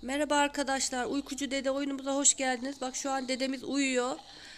Merhaba arkadaşlar. Uykucu Dede oyunumuza hoş geldiniz. Bak şu an dedemiz uyuyor.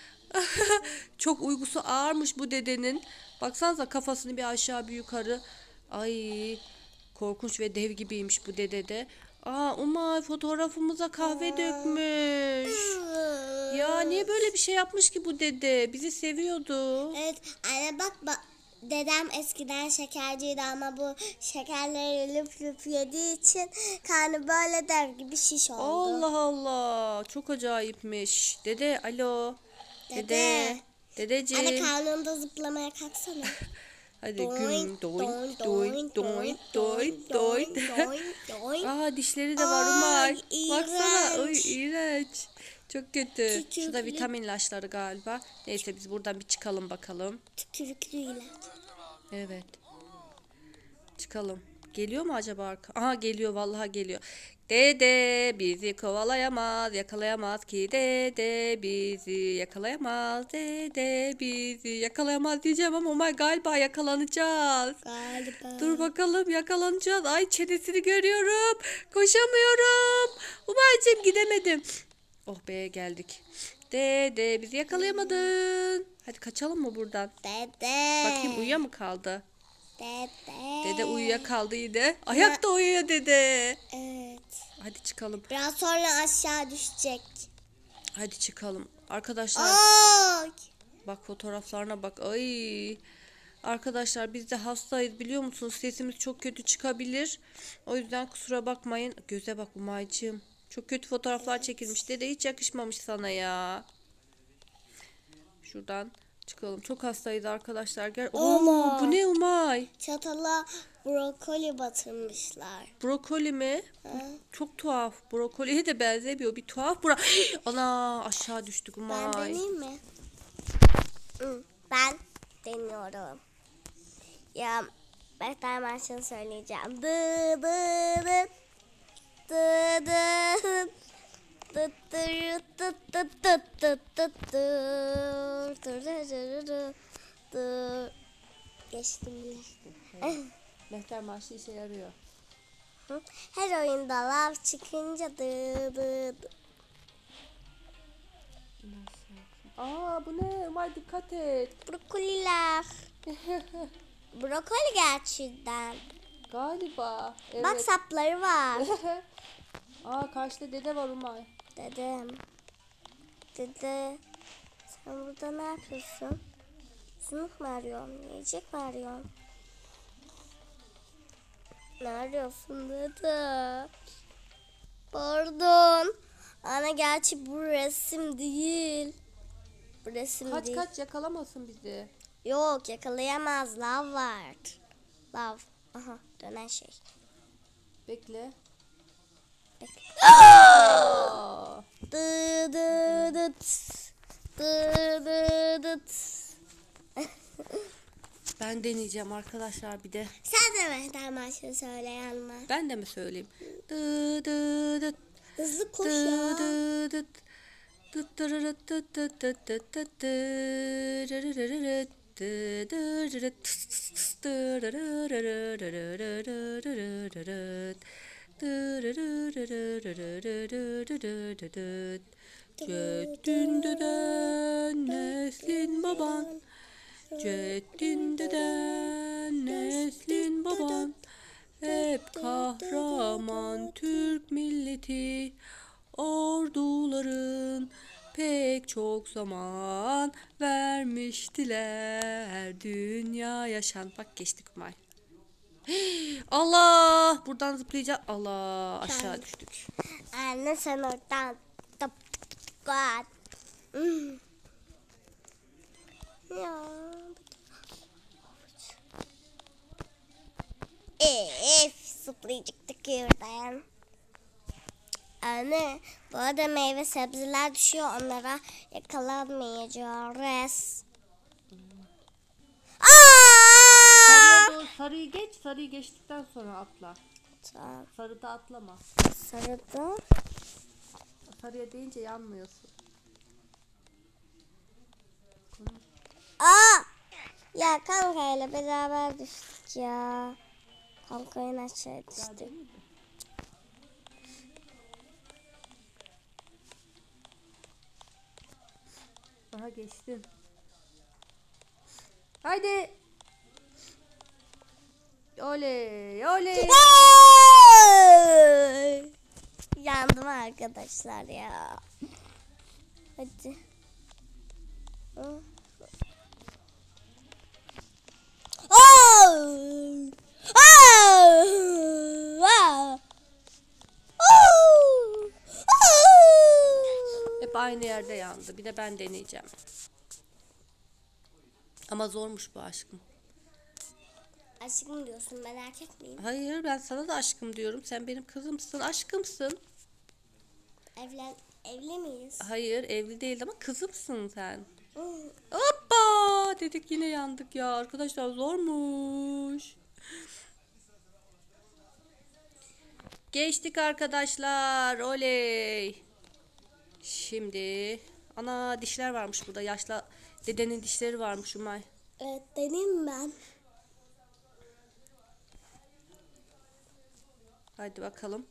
Çok uykusu ağırmış bu dedenin. Baksanıza kafasını bir aşağı bir yukarı. Ay korkunç ve dev gibiymiş bu dede de. Aa Umay fotoğrafımıza kahve dökmüş. Ya niye böyle bir şey yapmış ki bu dede? Bizi seviyordu. Evet anne bak dedem eskiden şekerciydi ama bu şekerleri lüp lüp yediği için karnı böyle dev gibi şiş oldu. Allah Allah. Çok acayipmiş. Dede alo. Dede. Dede. Anne Dedeciğim. karnında zıplamaya kalksana. Hadi Doink güm doink doink doink doink doink doink doink doink doink. doink doink doink. Aa dişleri de var Ay Umay. Baksana. Ay iğrenç. iğrenç. Çok kötü. Şurada Tükürüklü, vitamin ilaçları galiba. Neyse biz buradan bir çıkalım bakalım. tükürüklü ilaç. Evet. Çıkalım. Geliyor mu acaba arka? Aha geliyor vallahi geliyor. Dede bizi kovalayamaz, yakalayamaz ki dede bizi yakalayamaz, dede bizi yakalayamaz diyeceğim ama Umay galiba yakalanacağız. Galiba. Dur bakalım yakalanacağız. Ay çenesini görüyorum. Koşamıyorum. Umay'cığım gidemedim. Oh be geldik. Dede bizi yakalayamadın. Hadi kaçalım mı buradan? Dede. Bakayım uyuya mı kaldı? Dede. Dede uyuyakaldı yine. Ayakta uyuyor dede. Evet. Hadi çıkalım. Biraz sonra aşağı düşecek. Hadi çıkalım. Arkadaşlar Ay. bak fotoğraflarına bak. Ay. Arkadaşlar biz de hastayız biliyor musunuz? Sesimiz çok kötü çıkabilir. O yüzden kusura bakmayın. Göze bak Umay'cığım. Çok kötü fotoğraflar çekilmiş. Dede hiç yakışmamış sana ya. Şuradan çıkalım. Çok hastayız arkadaşlar. Gel. Oo, Allah. bu ne Umay? Çatala brokoli batırmışlar. Brokoli mi? Ha? Çok tuhaf. Brokoliye de benzemiyor. Bir tuhaf bura. Ana aşağı düştük Ben Umay. deneyeyim mi? Ben deniyorum. Ya ben hemen şunu söyleyeceğim. Dı dı dı dı dı dı dı dı dı dı dı dı dı. Geçtim bile. Mehter marşı işe yarıyor. Her oyunda lav çıkınca dı dı dı. Aa bu ne? Umay dikkat et. Brokoliler. Brokoli gerçekten. Galiba. Evet. Bak sapları var. Aa karşıda dede var Umay. Dedem. Dede. Sen burada ne yapıyorsun? Sınıf mı arıyorsun? Yiyecek mi arıyorsun? Ne arıyorsun dede? Pardon. Ana gerçi bu resim değil. Bu resim Kaç değil. kaç yakalamasın bizi. Yok yakalayamaz. Lav var. Lav. Aha dönen şey. Bekle. Bekle. Aa. Dı dı dıt. Dı dı dıt. Ben deneyeceğim arkadaşlar bir de. Sen de Mehter Marşı'nı söyle yanıma. Ben de mi söyleyeyim? Dı dı dı Hızlı koş dı ya. dı dı dı dırırıt dı dı dı dı dı dırırırırıt dı dırırıt tıs tıs tıs dırırırırırırırırırırırırırırıt dırırırırırırırırırırırırıt Ceddin deden neslin baban Ceddin deden neslin baban hep kahraman Türk milleti orduların pek çok zaman vermiştiler dünya yaşan. Bak geçtik Umay. Allah buradan zıplayacağız. Allah aşağı düştük. Anne sen oradan tıp tıp kat. Ya. Zıplayacaktık yerden. Anne bu arada meyve sebzeler düşüyor, onlara yakalanmayacağız. Sarıya doğru, sarıyı geçtikten sonra atla. Tamam. Sarıda atlama. Sarıda. Sarıya deyince yanmıyorsun. Ya kankayla beraber düştük ya. Kankayla aşağı düştük. Aha geçtin. Haydi. Oley oley. Yandım arkadaşlar ya. Hadi. Hep aynı yerde yandı. Bir de ben deneyeceğim. Ama zormuş bu aşkım. Aşkım diyorsun, ben erkek miyim? Hayır, ben sana da aşkım diyorum. Sen benim kızımsın, aşkımsın. Evli miyiz? Hayır, evli değil ama kızımsın sen. Hoppa dedik, yine yandık ya. Arkadaşlar zormuş. Geçtik arkadaşlar. Oley. Şimdi ana dişler varmış burada. Yaşlı dedenin dişleri varmış Umay. Evet, deneyim ben. Hadi bakalım.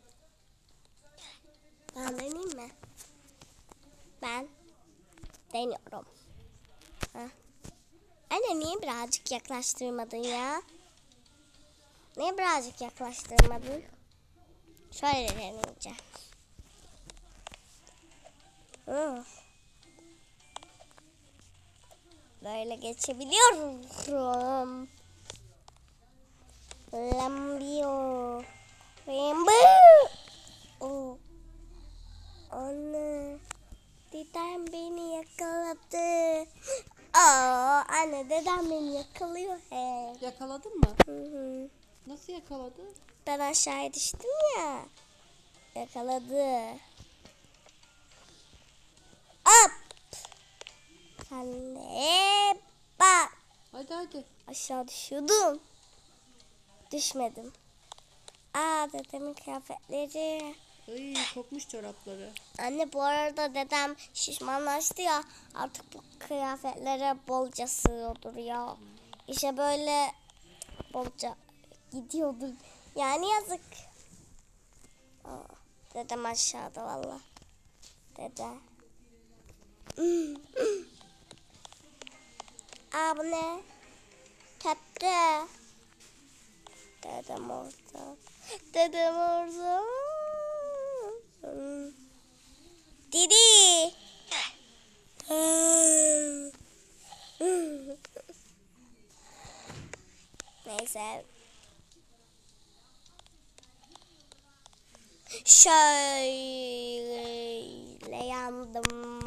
Ben deneyim mi? Ben deniyorum. Ha. Anne, niye birazcık yaklaştırmadın ya? Niye birazcık yaklaştırmadın? Şöyle deneyeceğim. Böyle geçebiliyorum. Lambio. Rainbow. Oh. Anne. Dedem beni yakaladı. Aa, anne, dedem beni yakalıyor he. Yakaladın mı? Hı. Nasıl yakaladı? Ben aşağıya düştüm ya. Yakaladı. Hop. Sen de bak. Hadi hadi. Aşağı düşüyordum. Düşmedim. Aa, dedemin kıyafetleri. Ay, kokmuş çorapları. Anne, bu arada dedem şişmanlaştı ya. Artık bu kıyafetlere bolca sığıyordur ya. İşte böyle bolca gidiyordur. Yani yazık. Aa, dedem aşağıda valla. Dede. Aa, bu ne? Köprü. Dedem orada. Dedem orada. Didi. Neyse. Şöyle yandım.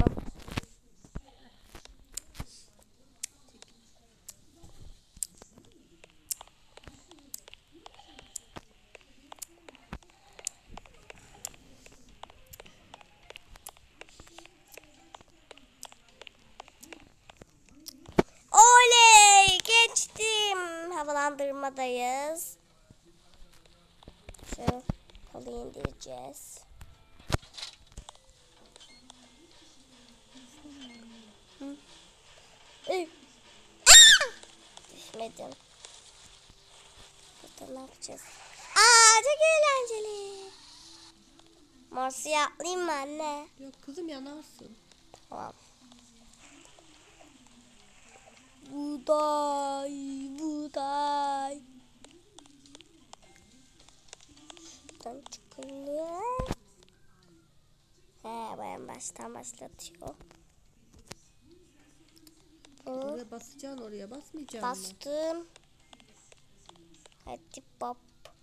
Oley! Geçtim. Havalandırmadayız. Şu halı indireceğiz. Düşmedim. Burada ne yapacağız? Aa, çok eğlenceli. Marsu'ya atlayayım mı anne? Yok kızım, yanarsın. Tamam. Buğday, buğday. Şuradan çıkıyor. He, bayan baştan başlatıyor. Oraya basacaksın, oraya basmayacaksın mı? Bastım. Hadi bab.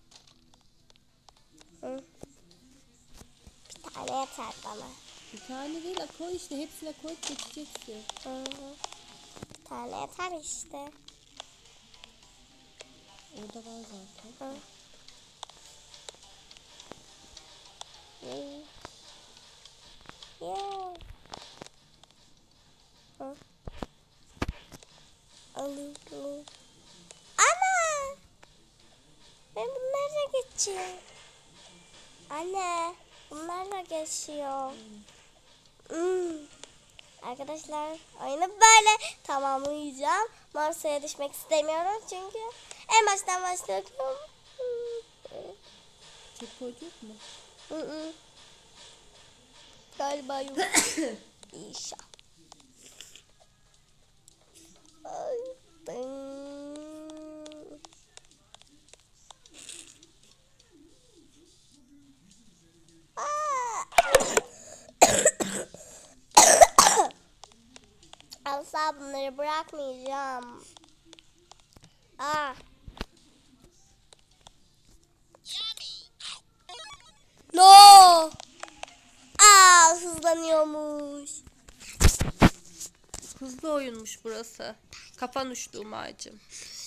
Bir tane yeter bana. Bir tane değil, koy işte, hepsine koy, geçeceksin. Bir tane yeter işte. Orada var zaten. Alıyorum. Ana! Ben bunlarla geçiyorum. Anne, bunlarla geçiyor. Arkadaşlar, oyunu böyle tamamlayacağım. Mars'a düşmek istemiyorum çünkü en baştan başlıyorum. Checkpoint yok mu? Galiba yok. İnşallah. Asla bunları bırakmayacağım. No. Hızlanıyormuş. Hızlı oyunmuş burası. Kafan uçtu Umay'cığım.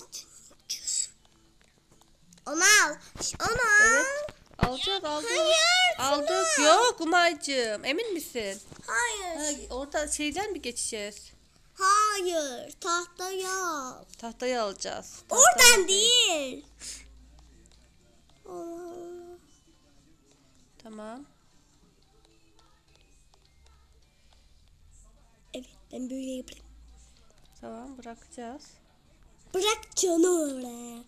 Onu al. Onu al. Evet. Alacağız aldık. Hayır, Aldık. şunu. Yok Umay'cığım. Emin misin? Hayır. Ha, orada şeyden mi geçeceğiz? Hayır. Tahtaya. Tahtayı alacağız. Oradan değil. Tamam. Evet, ben böyle yapayım. Tamam bırakacağız. Bırak canı oraya.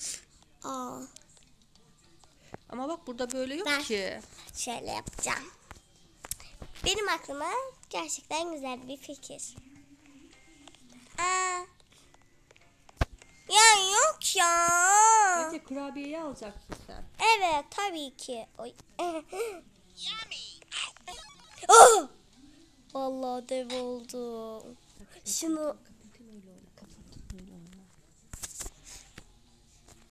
Ama bak burada böyle yok Ben- ki. Şöyle yapacağım. Benim aklıma gerçekten güzel bir fikir. Ya yok ya. Bence kurabiyeyi alacaksın sen. Evet tabii ki. Oy. Oh! Vallahi dev oldu. Şunu